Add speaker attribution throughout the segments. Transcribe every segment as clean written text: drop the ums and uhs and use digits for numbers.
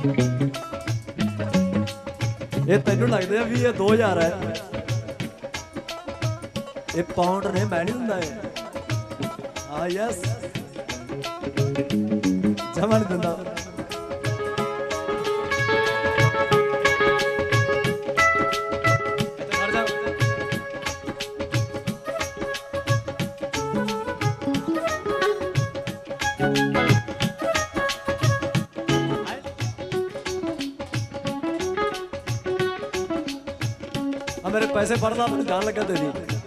Speaker 1: ये तेनू लगता है भी ये 2000 है, ये पाउंड ने, मैं नहीं दिंदा। हाँ यस, जमा नहीं दिंदा। मेरे पैसे फड़दा, मैं जान लगा दे दी,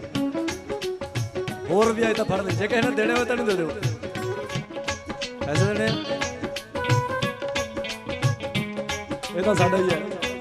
Speaker 1: होर भी आए तो फड़ ली, जे किसी ने देने हो तो नहीं दे दो पैसे देने, ये तो साडा ही है।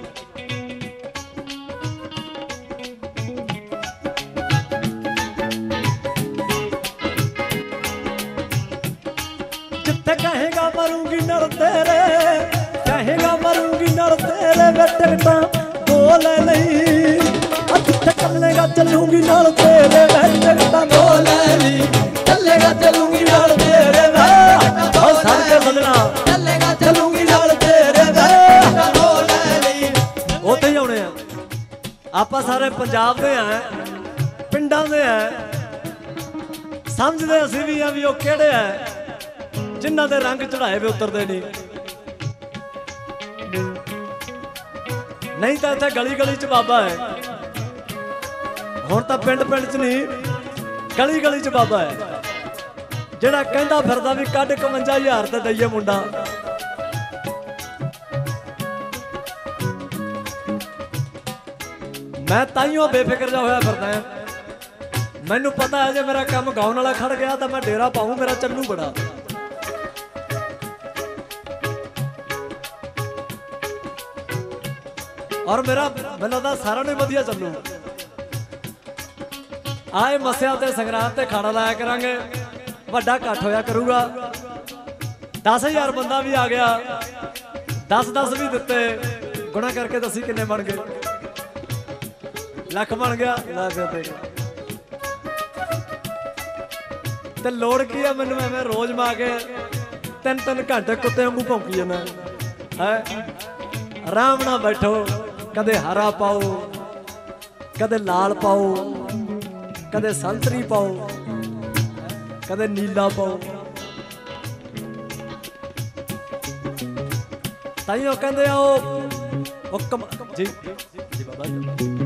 Speaker 1: जिथे कहेगा मरूंगी नर तेरे, कहेगा मरूंगी नर तेरे, वे टिकटां दो ले नहीं, चलेगा चलूंगी नाल तेरे, मैं टिकटां दो ले ली, चलेगा चलूंगी नाल तेरे, मैं सर के सजना, चलेगा चलूंगी नाल तेरे, मैं टिकटां दो ले ली। उत्थे ही आउणे आ आपां, सारे पंजाब दे हैं, पिंडां दे हैं, समझदे असीं भी आ भी ओह किहड़े है जिन्हां दे रंग चढ़ाए वे उतरदे नहीं तां इत्थे गली गली च बाबा है। हुण तां पिंड पिंड च नहीं, गली गली च बाबा है जिहड़ा कहंदा फिरदा भी कढ 51,000 ते दईए मुंडा। मैं ताइयों बेफिक्र जा होया फिरदा है, मैनू पता है जे मेरा काम गाउण वाला खड़ गया तो मैं डेरा पाऊं, मेरा चलू बड़ा। और मेरा मैनूं लगदा सारा ने वधिया चलू। आए मसिया ते संगरांद ते खाना लाया करांगे, वड्डा इकट्ठ होया करूगा, 10,000 बंदा भी आ गया, 10-10 भी दिते, गुणा करके दसी किन्ने बन गए, लख बन गया। ते लोड़ की है मैनूं एवें रोज मा के 3-3 घंटे कुत्ते वांगू भौंकी जाना है। आराम नाल बैठो, कदे हरा पाओ, कदे लाल पाओ, कदे संतरी पाओ, कदे नीला पाओ। ताइयों कहंदे आ जी जी बाबा जी।